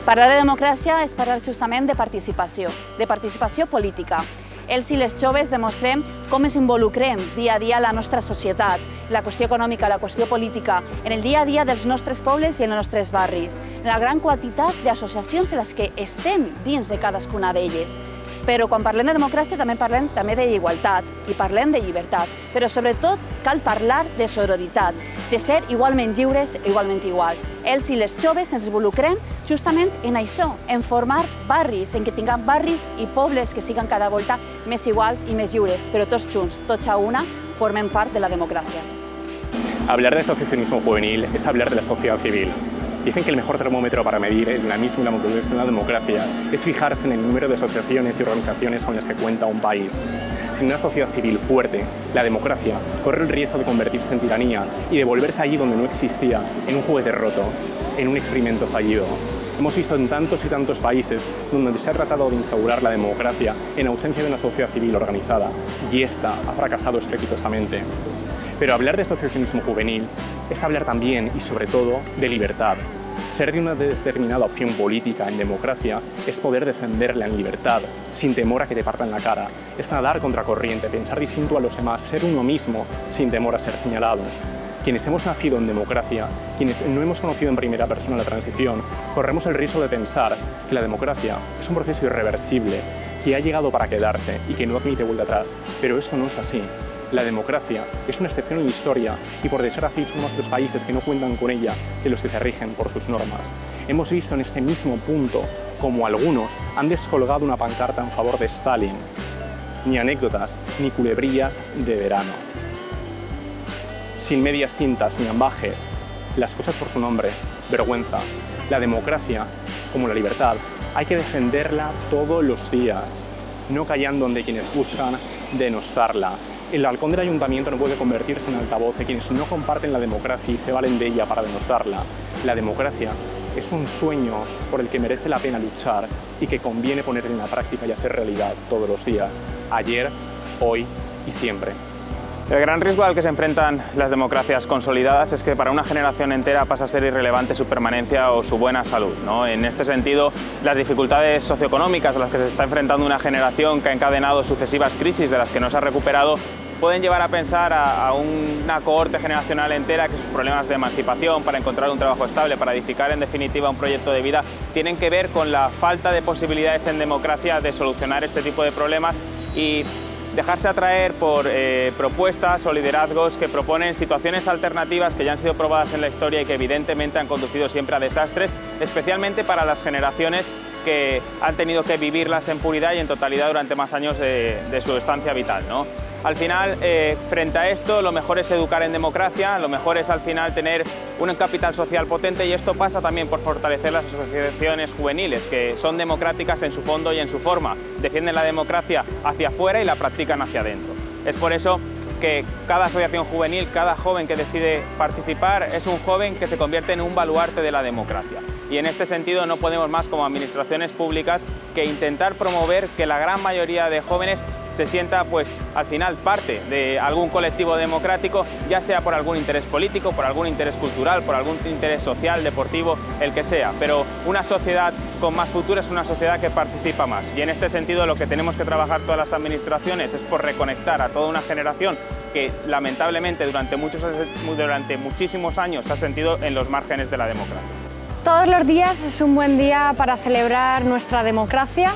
Parlar de democràcia és parlar justament de participació política. Els i les joves demostrem com ens involucrem dia a dia a la nostra societat, la qüestió econòmica, la qüestió política, en el dia a dia dels nostres pobles i en els nostres barris, en la gran quantitat d'associacions en les que estem dins de cadascuna d'elles. Però quan parlem de democràcia també parlem d'igualtat i parlem de llibertat, però sobretot cal parlar de sororitat, de ser igualment lliures i igualment iguals. Els i les joves ens involucrem justament en això, en formar barris, en que tinguem barris i pobles que siguin cada volta més iguals i més lliures, però tots junts, tots a una, formen part de la democràcia. Hablar de asociacionismo juvenil es hablar de la sociedad civil. Dicen que el mejor termómetro para medir el dinamismo y la democracia es fijarse en el número de asociaciones y organizaciones con las que cuenta un país. Sin una sociedad civil fuerte, la democracia corre el riesgo de convertirse en tiranía y de volverse allí donde no existía, en un juguete roto, en un experimento fallido. Hemos visto en tantos y tantos países donde se ha tratado de instaurar la democracia en ausencia de una sociedad civil organizada, y esta ha fracasado estrepitosamente. Pero hablar de asociacionismo juvenil es hablar también y sobre todo de libertad. Ser de una determinada opción política en democracia es poder defenderla en libertad, sin temor a que te partan la cara. Es nadar contracorriente, pensar distinto a los demás, ser uno mismo sin temor a ser señalado. Quienes hemos nacido en democracia, quienes no hemos conocido en primera persona la transición, corremos el riesgo de pensar que la democracia es un proceso irreversible, que ha llegado para quedarse y que no admite vuelta atrás. Pero esto no es así. La democracia es una excepción en la historia y por desgracia son más los países que no cuentan con ella que los que se rigen por sus normas. Hemos visto en este mismo punto como algunos han descolgado una pancarta en favor de Stalin. Ni anécdotas ni culebrillas de verano. Sin medias tintas ni ambajes, las cosas por su nombre, vergüenza. La democracia, como la libertad, hay que defenderla todos los días, no callando ante quienes buscan denostarla. El balcón del ayuntamiento no puede convertirse en altavoz de quienes no comparten la democracia y se valen de ella para denostarla. La democracia es un sueño por el que merece la pena luchar y que conviene poner en la práctica y hacer realidad todos los días, ayer, hoy y siempre. El gran riesgo al que se enfrentan las democracias consolidadas es que para una generación entera pasa a ser irrelevante su permanencia o su buena salud, ¿no? En este sentido, las dificultades socioeconómicas a las que se está enfrentando una generación que ha encadenado sucesivas crisis de las que no se ha recuperado pueden llevar a pensar a una cohorte generacional entera que sus problemas de emancipación, para encontrar un trabajo estable, para edificar en definitiva un proyecto de vida, tienen que ver con la falta de posibilidades en democracia de solucionar este tipo de problemas y dejarse atraer por propuestas o liderazgos que proponen situaciones alternativas que ya han sido probadas en la historia y que evidentemente han conducido siempre a desastres, especialmente para las generaciones que han tenido que vivirlas en puridad y en totalidad durante más años de su estancia vital, ¿no? Al final, frente a esto, lo mejor es educar en democracia, lo mejor es al final tener un capital social potente, y esto pasa también por fortalecer las asociaciones juveniles, que son democráticas en su fondo y en su forma, defienden la democracia hacia afuera y la practican hacia adentro. Es por eso que cada asociación juvenil, cada joven que decide participar, es un joven que se convierte en un baluarte de la democracia. Y en este sentido no podemos más como administraciones públicas que intentar promover que la gran mayoría de jóvenes se sienta pues al final parte de algún colectivo democrático, ya sea por algún interés político, por algún interés cultural, por algún interés social, deportivo, el que sea. Pero una sociedad con más futuro es una sociedad que participa más, y en este sentido lo que tenemos que trabajar todas las administraciones es por reconectar a toda una generación que lamentablemente durante muchísimos años se ha sentido en los márgenes de la democracia. Todos los días es un buen día para celebrar nuestra democracia.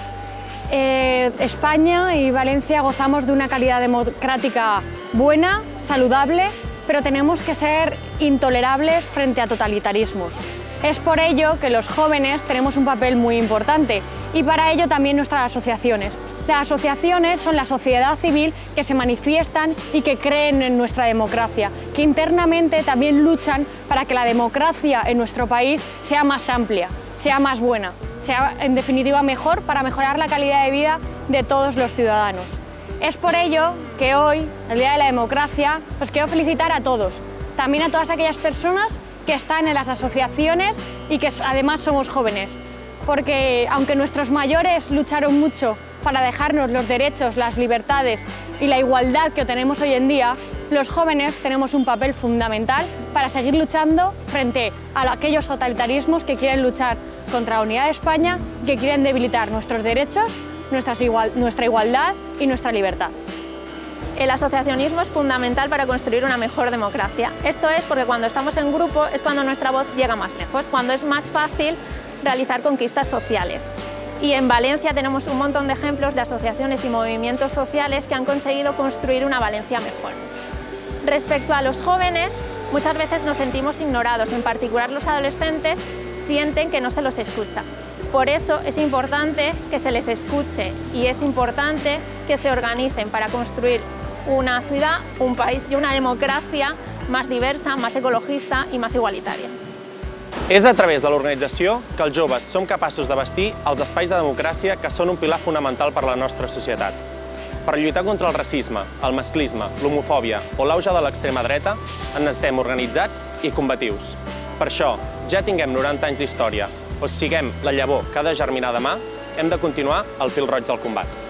España y Valencia gozamos de una calidad democrática buena, saludable, pero tenemos que ser intolerables frente a totalitarismos. Es por ello que los jóvenes tenemos un papel muy importante, y para ello también nuestras asociaciones. Las asociaciones son la sociedad civil que se manifiestan y que creen en nuestra democracia, que internamente también luchan para que la democracia en nuestro país sea más amplia, sea más buena, sea en definitiva mejor, para mejorar la calidad de vida de todos los ciudadanos. Es por ello que hoy, el Día de la Democracia, os quiero felicitar a todos, también a todas aquellas personas que están en las asociaciones y que además somos jóvenes, porque aunque nuestros mayores lucharon mucho para dejarnos los derechos, las libertades y la igualdad que tenemos hoy en día, los jóvenes tenemos un papel fundamental para seguir luchando frente a aquellos totalitarismos que quieren luchar contra la unidad de España y que quieren debilitar nuestros derechos, nuestra igualdad y nuestra libertad. El asociacionismo es fundamental para construir una mejor democracia. Esto es porque cuando estamos en grupo es cuando nuestra voz llega más lejos, cuando es más fácil realizar conquistas sociales. Y en Valencia tenemos un montón de ejemplos de asociaciones y movimientos sociales que han conseguido construir una Valencia mejor. Respecto a los jóvenes, muchas veces nos sentimos ignorados, en particular los adolescentes sienten que no se los escucha. Por eso es importante que se les escuche y es importante que se organicen para construir una ciudad, un país i una democràcia més diversa, més ecologista i més igualitària. És a través de l'organització que els joves som capaços de bastir els espais de democràcia que són un pilar fonamental per a la nostra societat. Per lluitar contra el racisme, el masclisme, l'homofòbia o l'auge de l'extrema dreta, en necessitem organitzats i combatius. Per això, ja tinguem 90 anys d'història o siguem la llavor que ha de germinar demà, hem de continuar el fil roig del combat.